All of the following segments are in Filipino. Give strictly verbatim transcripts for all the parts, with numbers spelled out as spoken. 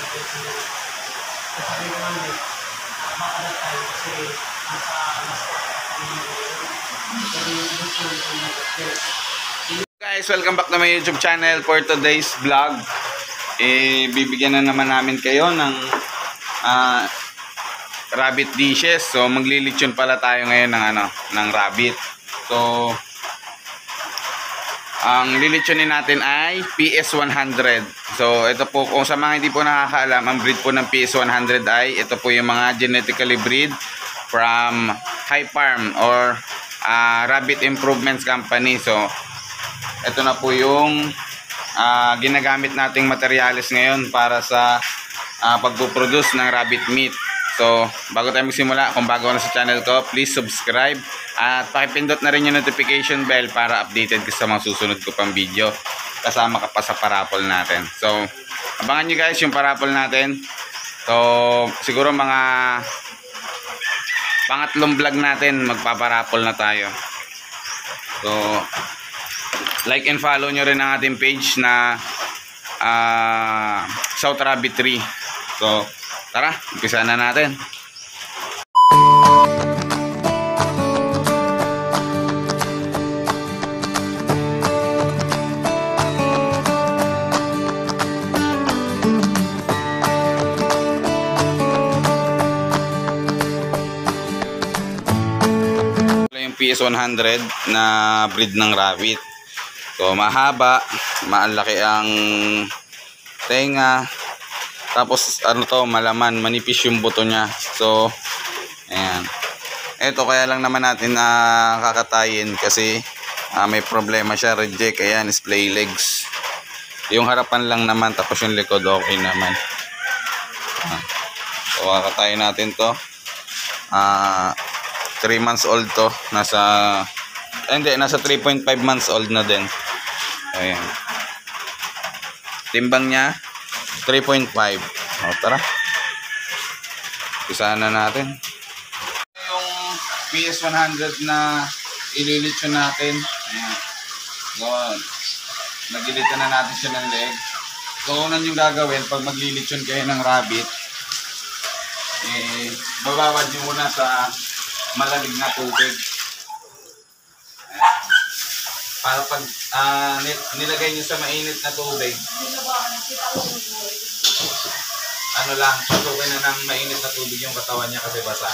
Sabi ko naman eh, makalat tayo kasi nasa guys, welcome back to my YouTube channel. For today's vlog, eh, bibigyan na naman namin kayo ng uh, rabbit dishes. So maglilitsyon pala tayo ngayon ng ano, ng rabbit. So ang lilitsonin natin ay P S one hundred. So ito po, kung sa mga hindi po nakakaalam, ang breed po ng P S one hundred ay ito po yung mga genetically breed from High Farm or uh, Rabbit Improvements Company. So ito na po yung uh, ginagamit nating materials ngayon para sa uh, pagpuproduce ng rabbit meat. So bago tayo magsimula, kung bago na sa channel ko, please subscribe at pakipindot na rin yung notification bell para updated ka sa mga susunod ko pang video. Kasama ka pa sa parapol natin. So abangan nyo guys yung parapol natin. So siguro mga pangatlong vlog natin magpaparapol na tayo. So like and follow nyo rin ang ating page na uh, South Rabbitry. So tara, umpisa na natin. Yung P S one hundred na breed ng rabbit. So mahaba, malaki ang tenga. Tapos ano to, malaman, manipis yung buto niya. So ayan. Ito kaya lang naman natin na uh, kakatayin kasi uh, may problema siya, reject. Ayan, splay legs. Yung harapan lang naman, tapos yung likod okay naman. Uh, so kakatayin natin to. Ah uh, three months old to. Nasa eh, hindi, nasa three point five months old na din. Ayan. Timbang niya three point five. O, tara. Pisahan na natin. Yung P S one hundred na ililitsyon natin. Ayan. Doon. Nagilitan na natin siya ng leg. So, unan yung gagawin pag maglilitsyon kayo ng rabbit, eh, babawad nyo muna sa malamig na tubig. Ayan. Para pag uh, nilagay nyo sa mainit na tubig, ano lang, patukin na ng mainit na tubig yung katawan niya kasi basa.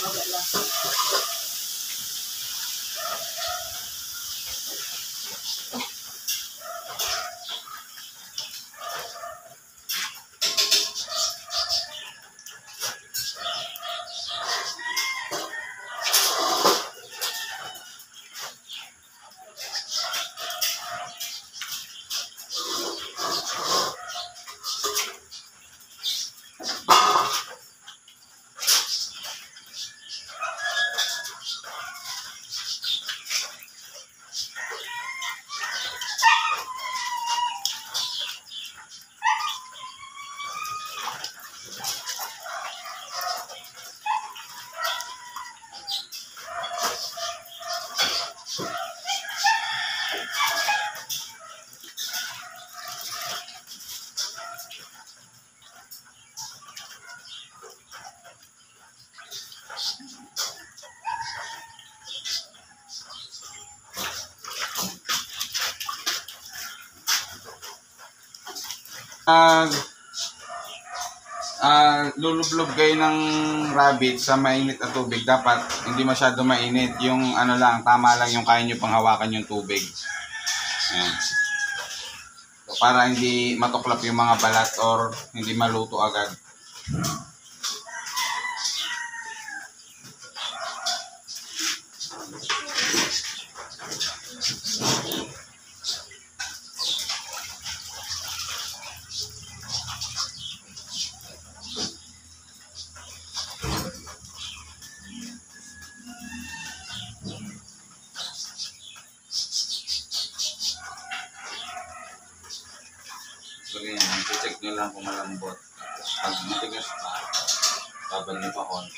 Uh, uh, lulublob kayo ng rabbit sa mainit na tubig. Dapat hindi masyado mainit. Yung ano lang, tama lang yung kaya nyo pang hawakan yung tubig. Ayan. So, para hindi matuklap yung mga balat or hindi maluto agad. So yun, check nyo lang kung malambot. Pag matigas pa, babal nyo pa konti.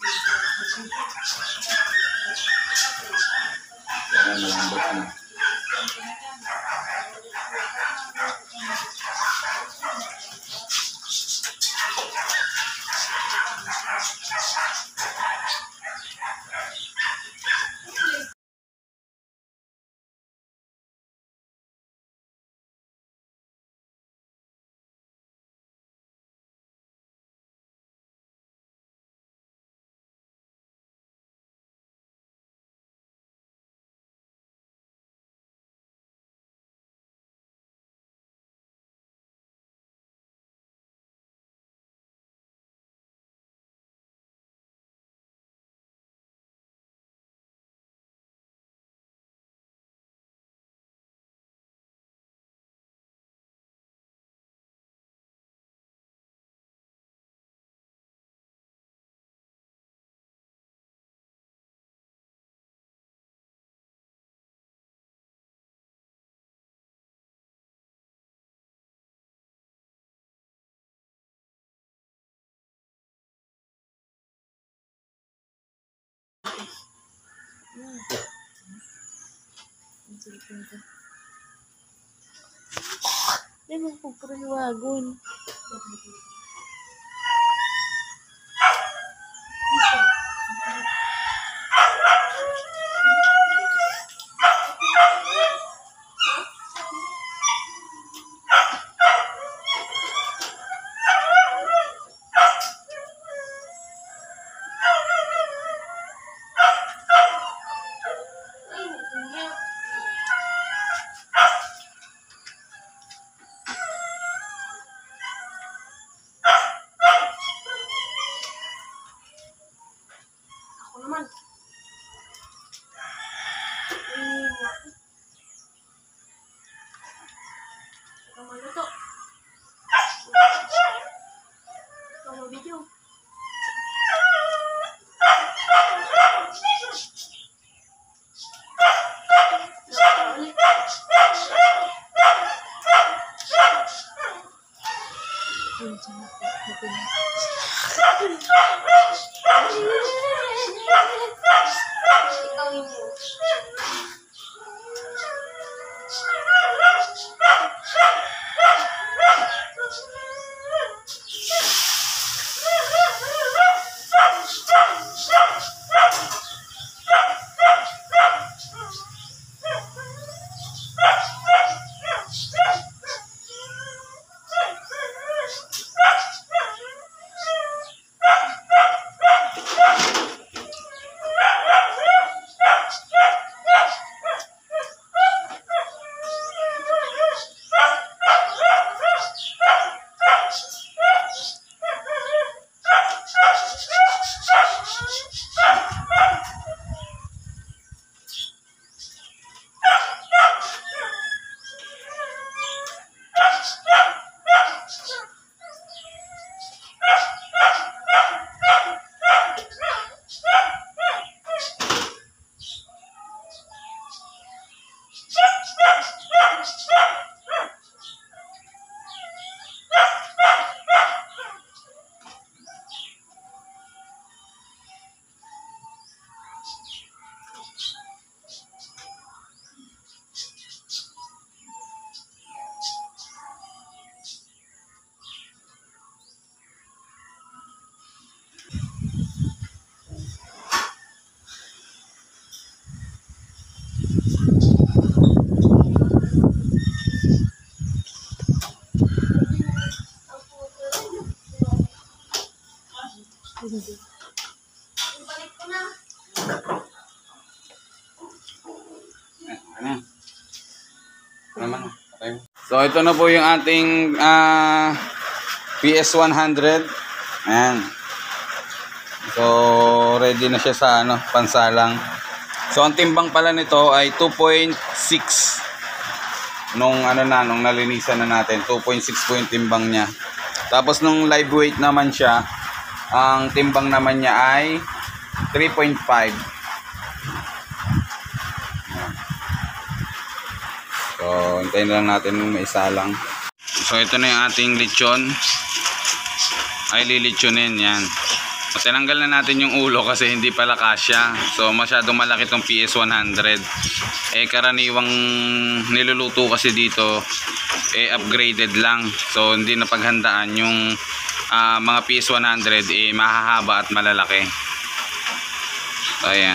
Yan, malambot na. Hindi mo po wagon. Ako naman. Ikaw maluto. Ikaw mag-video. Ikaw yun. Balik ko na. Ano? Naman. Okay. So ito na po yung ating ah, P S one hundred. Ayan. So ready na siya sa ano, pansalang. So ang timbang pala nito ay two point six. Nung ano na, nung nalinisan na natin, two point six po yung timbang niya. Tapos nung live weight naman siya, ang timbang naman niya ay three point five. So, hintayin lang natin maisalang. So, ito na yung ating lechon. Ay, lilitsonin yan. So, tinanggal na natin yung ulo kasi hindi pala kasya. So, masyadong malaki tong P S one hundred. Eh, karaniwang niluluto kasi dito, eh, upgraded lang. So, hindi na paghandaan yung uh, mga P S one hundred, eh, mahahaba at malalaki. So, ayan.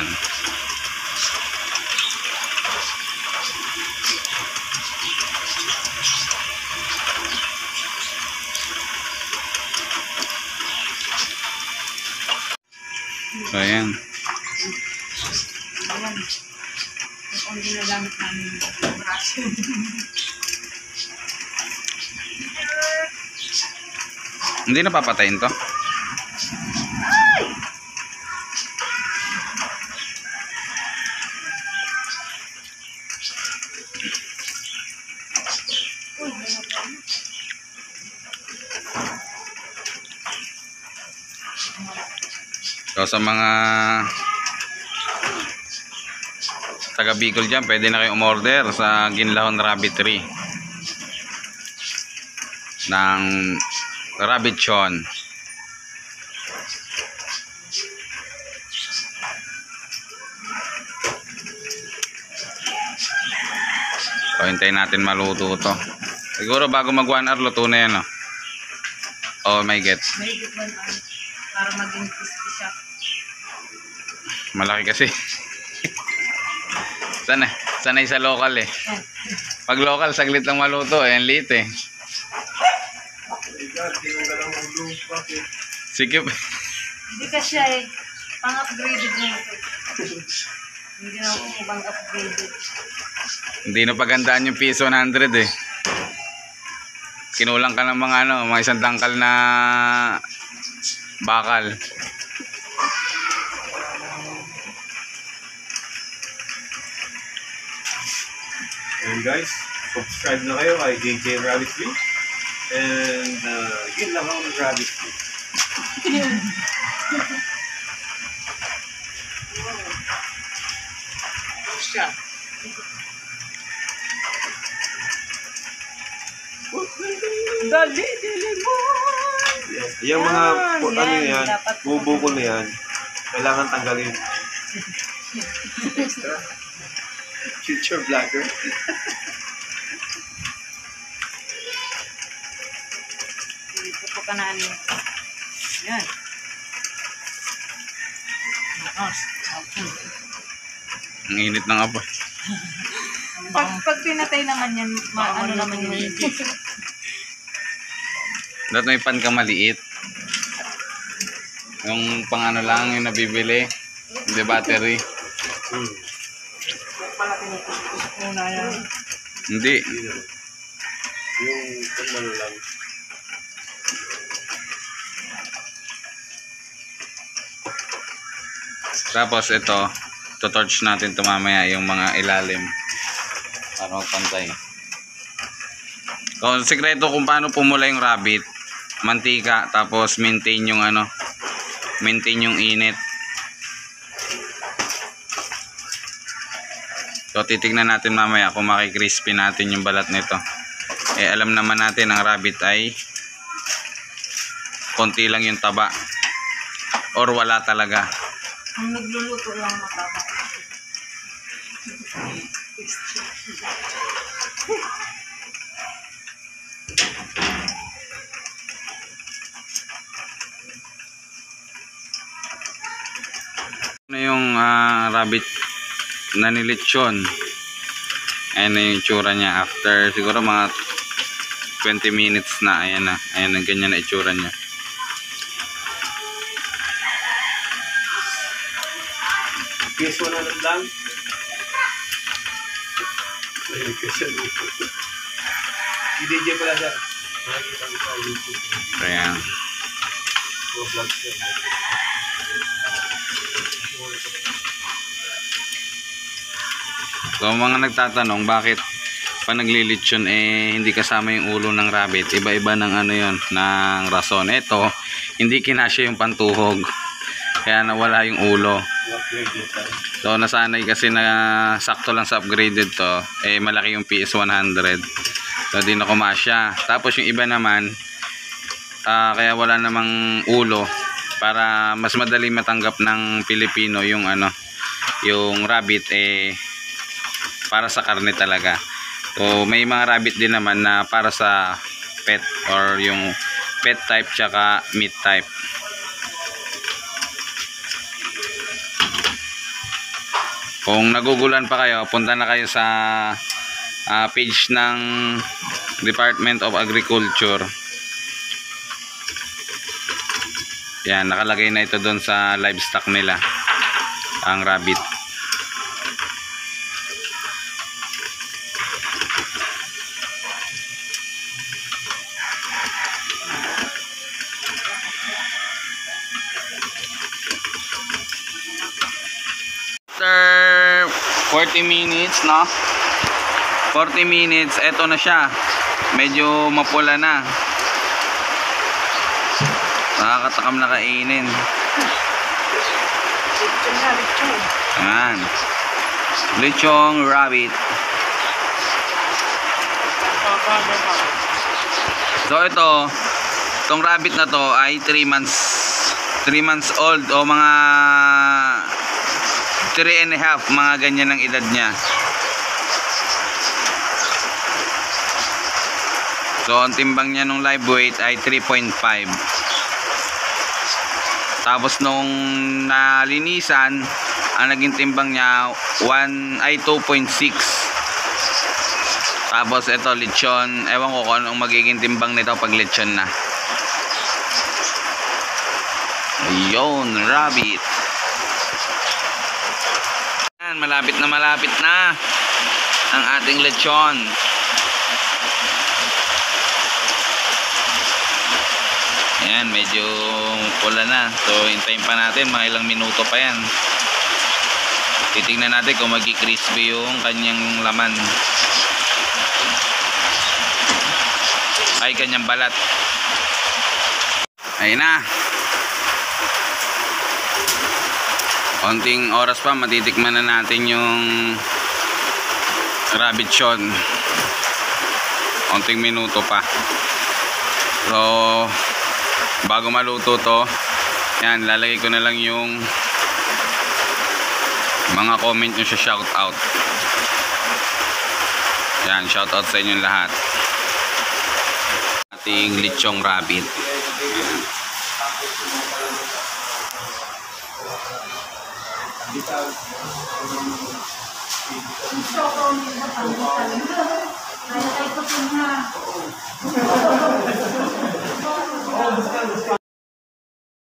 So, ayan. Ayan. Ito ang ginagamit namin yung braso. Hindi na papatayin to. So, sa mga taga Bicol dyan, pwede na kayo umorder sa Ginlahon Rabbitry ng Rabbit Chon. So, hintayin natin maluto to. Siguro bago mag one hour, luto na yan, oh. Oh my god. May higit one hour para maging crispy siya. Malaki kasi. Sana, sanay sa local eh. Pag local, saglit lang maluto eh. Ang liit eh. Sikip. Hindi kasi siya eh. Pang-upgraded na ito. Hindi na ako ibang upgraded. Hindi na pagandaan yung P S one hundred eh. Kinulang ka ng mga ano, mga isang tangkal na bakal. And guys, subscribe na kayo kay J J Rabbitry. And uh, yun lang ako ng Rabbitry. Siya. Dali, dali mo. Yung mga Yan, po, ano yan, yan, dapat- bubuko na yan, kailangan tanggalin. Future vlogger. Dito po kanan. Yan. Yes. Ang init ng apoy. Pag, pag pinatay naman yan, ma, ano naman yun. Dapat may pan ka maliit. Yung pang ano lang yung nabibili. Hindi battery. Hmm. Pala pinutusok muna yan. Hindi. Yun naman. Yung kung ano lang. Tapos ito, to-torch natin ito mamaya yung mga ilalim. Para magpantay. So, sikreto kung paano pumula yung rabbit. Mantika, tapos maintain yung ano, maintain yung init. So, titignan natin mamaya kung makikrispy natin yung balat nito. Eh, alam naman natin ang rabbit ay konti lang yung taba. Or wala talaga. Ang nagluluto lang mataba. Ano yung uh, rabbit na nilitsyon. Ayan na yung itsura niya after siguro mga twenty minutes na. Ayan na, ayan na, ganyan na itsura niya. P S one hundred lang. Si D J pala siya. Nakikita ko sa YouTube. Ayan. Mga vlogs siya. So mga nagtatanong bakit pa naglilitsyon eh hindi kasama yung ulo ng rabbit, iba-iba ng ano yon, ng rason. Ito hindi kinasya yung pantuhog kaya nawala yung ulo. Upgraded lang. So nasanay kasi na sakto lang sa upgraded to, eh malaki yung P S one hundred, so di na kumasya. Tapos yung iba naman uh, kaya wala namang ulo para mas madali matanggap ng Pilipino yung ano, yung rabbit eh para sa karne talaga. So may mga rabbit din naman na para sa pet or yung pet type tsaka meat type. Kung nagugulan pa kayo, punta na kayo sa uh, page ng Department of Agriculture. Yan, nakalagay na ito doon sa livestock nila, ang rabbit. After forty minutes, no? forty minutes, eto na siya. Medyo mapula na. Nakakatakam na kainin. Ayan. Lechong rabbit. So ito, itong rabbit na to ay three months three months old o mga three and a half, mga ganyan ang edad niya. So ang timbang niya nung live weight ay three point five. Tapos nung nalinisan, ang naging timbang niya one ay two point six. Tapos ito lechon, ewan ko kung anong magiging timbang nito pag lechon na. Ayun, rabbit. Yan, malapit na malapit na ang ating lechon. Ayan, medyo pula na. So hintayin pa natin, mga ilang minuto pa yan. Titingnan natin kung magi-crispy yung kanyang laman ay kanyang balat. Ayun na. Konting oras pa, matitikman na natin yung rabbit chon. Konting minuto pa. So bago maluto to, yan, lalagay ko na lang yung mga comment nyo sa shoutout. Yan, shoutout sa inyong lahat. Ating lechong rabbit.